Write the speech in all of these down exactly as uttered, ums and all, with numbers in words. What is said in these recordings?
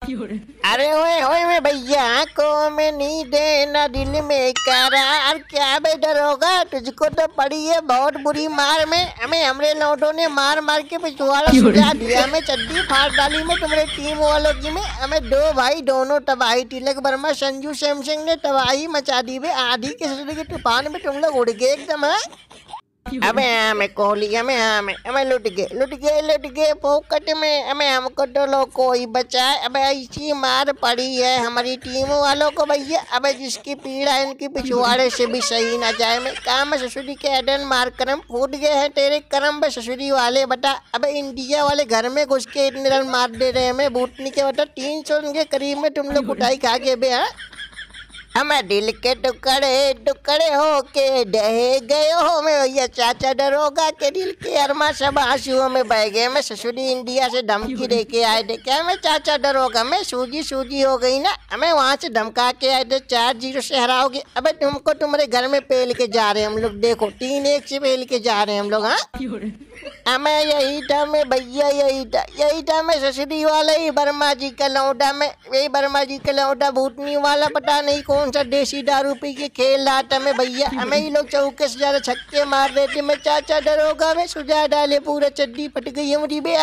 अरे ओए ओए मैं भैया आंखों में नींद है ना दिल में करार, क्या बे डरोगा, तुझको तो पड़ी है बहुत बुरी मार में। हमें हमरे लौटों ने मार मार के पिछवाड़ा सुझा दिया, हमें चड्डी फाड़ डाली में तुम्हारे टीम वालों की में। हमें दो भाई दोनों तबाही, तिलक वर्मा संजू सैमसंग ने तबाही मचा दी बे। आधी के सिलसिले के तूफान में तुम लोग उड़ गए एकदम। हाँ अबे हमें कोहली हमें हमें हमें लुट गए लुट गए लुट गए फोकट में। हमें हमको तो लोग कोई बचाए। अबे ऐसी मार पड़ी है हमारी टीम वालों को भैया। अबे जिसकी पीड़ा इनकी पिछवाड़े से भी सही ना जाए। मैं काम में ससुरी के एडन मार करम फूट गए हैं तेरे करम में ससुरी वाले बता। अबे इंडिया वाले घर में घुस के इतने रन मार दे रहे हैं हमें बूटनी के बता। तीन सौ के करीब में तुम लोग कुटाई खा गए बे। हाँ हमें दिल के टुकड़े टुकड़े हो के ढह गए हो मैं भैया। चाचा डरोगा के दिल के अरमा सब आंसुओं में बह गए। मैं ससुरी इंडिया से धमकी दे के आए थे क्या मैं चाचा डरोगा। मैं सूजी सूजी हो गई ना। हमें वहाँ से धमका के आए थे चार जीरो से हराओगे। अबे तुमको तुम्हारे घर में पेल के जा रहे हैं हम लोग। देखो तीन एक से पेल के जा रहे हैं हम लोग। हाँ हमें यही था मैं भैया यही था यही था मैं ससुरी वाला ही वर्मा जी का लौटा। मैं यही वर्मा जी का लौटा भूतनी वाला पता नहीं कौन सा देसी दारू पी के खेल रहा था मैं भैया। हमें ही लोग चौके से ज्यादा छक्के मार रहे थे। मैं चाचा डरोगा मैं सुझा डाले पूरा चड्डी फट गई हमारी बे।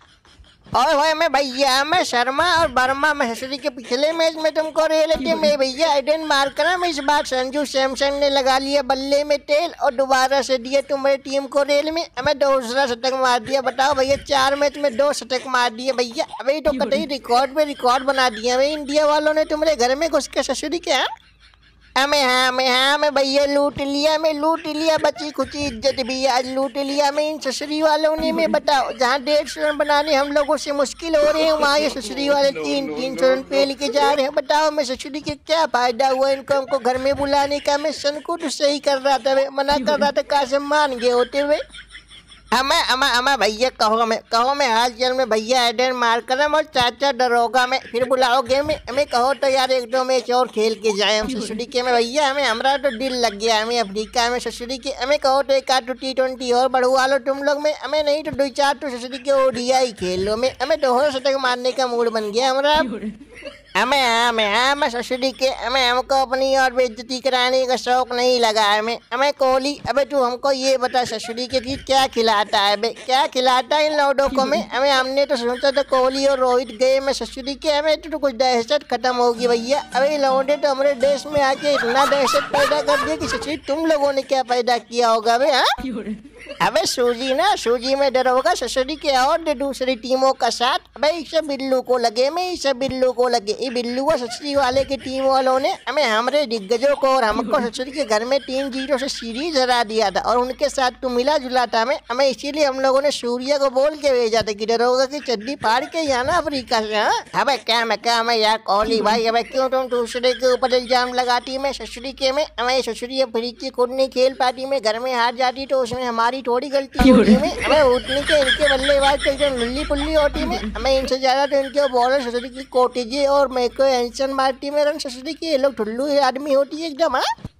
और भाई मैं भैया मैं शर्मा और वर्मा मैं ससुरी के पिछले मैच में तुमको रेल थे मैं भैया आइडन मार कर। मैं इस बार संजू सैमसंग ने लगा लिया बल्ले में तेल और दोबारा से दिया तुम्हारी टीम को रेल में। हमें दूसरा शतक मार दिया। बताओ भैया चार मैच में दो शतक मार दिए भैया। अभी तो कतई रिकॉर्ड पे रिकॉर्ड बना दिया भाई इंडिया वालों ने तुम्हारे घर में घुस के ससुरी के। हमें हाँ मैं हाँ मैं भैया लूट लिया मैं लूट लिया बची खुची इज्जत भी आज लूट लिया मैं इन ससुरी वालों ने। मैं बताओ जहाँ डेढ़ सौ रन बनाने हम लोगों से मुश्किल हो रहे हैं वहाँ ये ससुरी वाले तीन तीन सौ रन पेल के जा रहे हैं। बताओ मैं ससुरी के क्या फायदा हुआ इनको हमको घर में बुलाने का। मैं सन को तो सही कर रहा था वे मना कर रहा था काश मान गए होते हुए। हमें हमें हमें भैया कहो मैं कहो मैं हाल चल में भैया एडन मार कर और चाचा डरोगा मैं फिर बुलाओगे मैं हमें कहो तो यार एक दो मैच और खेल के जाए हम ससुरी के में भैया। हमें हमारा तो दिल लग गया हमें अफ्रीका में ससुरी के। हमें कहो तो एक आध तो टी ट्वेंटी और बढ़वा लो तुम लोग में। हमें नहीं तो दो चार तो ससुरी के ओडीआई खेल लो मैं। हमें दोनों शतक मारने का मूड बन गया हमारा। हमें हमें हमें ससुरी के हमें हमको अपनी और बेइज्जती कराने का शौक नहीं लगा हमें। हमें कोहली अबे तू हमको ये बता ससुरी के कि क्या खिलाता है बे क्या खिलाता है इन लौडों को में। हमें हमने तो सोचा था कोहली और रोहित गए में ससुरी के। हमें तो कुछ दहशत खत्म होगी भैया। अबे लौडे तो हमारे देश में आके इतना दहशत पैदा कर दिया कि ससुरी तुम लोगों ने क्या पैदा किया होगा बे। हाँ अबे सूजी ना सूजी में डर होगा ससुरी के और दूसरी टीमों का साथ। अबे इसे बिल्लू को लगे मैं इसे बिल्लू को लगे ये बिल्लू को ससुरी वाले की टीम वालों ने हमें हमारे दिग्गजों को और हमको ससुरी के घर में तीन जीरो से सीरीज हरा दिया था और उनके साथ तो मिला जुला था हमें। हमें इसीलिए हम लोगों ने सूर्या को बोल के भेजा था कि डरोगा की चड्डी फाड़ के ही आना अफ्रीका से। हाँ अबे क्या मैं क्या मैं यार कोहली भाई अबे क्यों तुम दूसरे के ऊपर इल्जाम लगाती मैं ससुरी के में। हमें ससुरी अफ्रीकी खुद नहीं खेल पाती मैं घर में हार जाती तो उसमें हमारी थोड़ी गलती होती में। हमें उठने के इनके बल्लेबाज तो एकदम लुल्ली पुल्ली होती में। हमें इनसे ज्यादा तो इनके बॉलर ससुरी की कोटिजी और मेको एंसन मारती में रन ससुरी की ये लोग ठुल्लू आदमी होती है एकदम। हाँ